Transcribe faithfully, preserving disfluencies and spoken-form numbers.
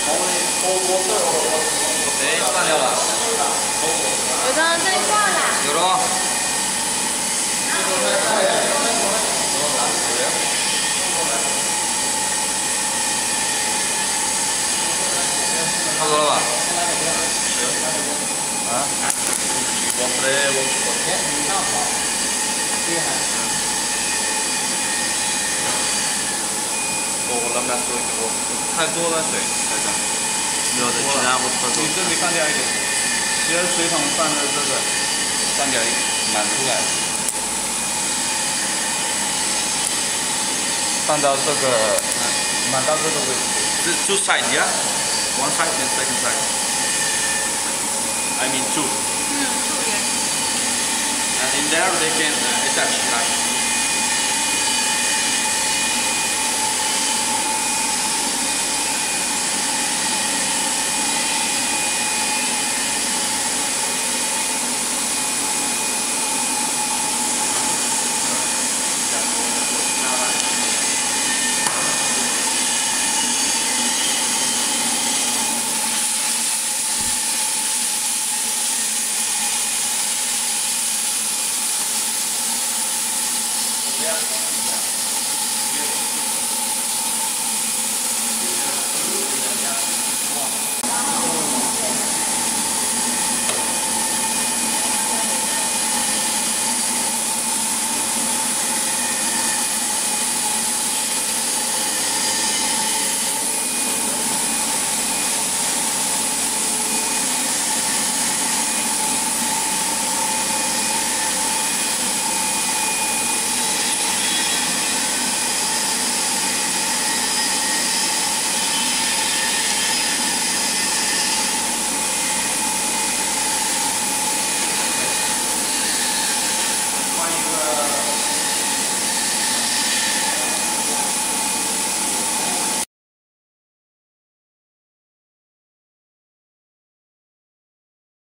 哎，断掉了。 有的在挂啦。 有了。差不多了吧？啊？我不得，我我天，那好，厉害。我我能不能说一个？我太多了水，太多。没有的，其他我都。你这里放掉一点，其实水桶放在这个，放掉一点，满出来。放到这个，满到这个位置。这 two side, yeah? One side and second side. I mean two. Mm, two, yes. And in there they can uh, attach like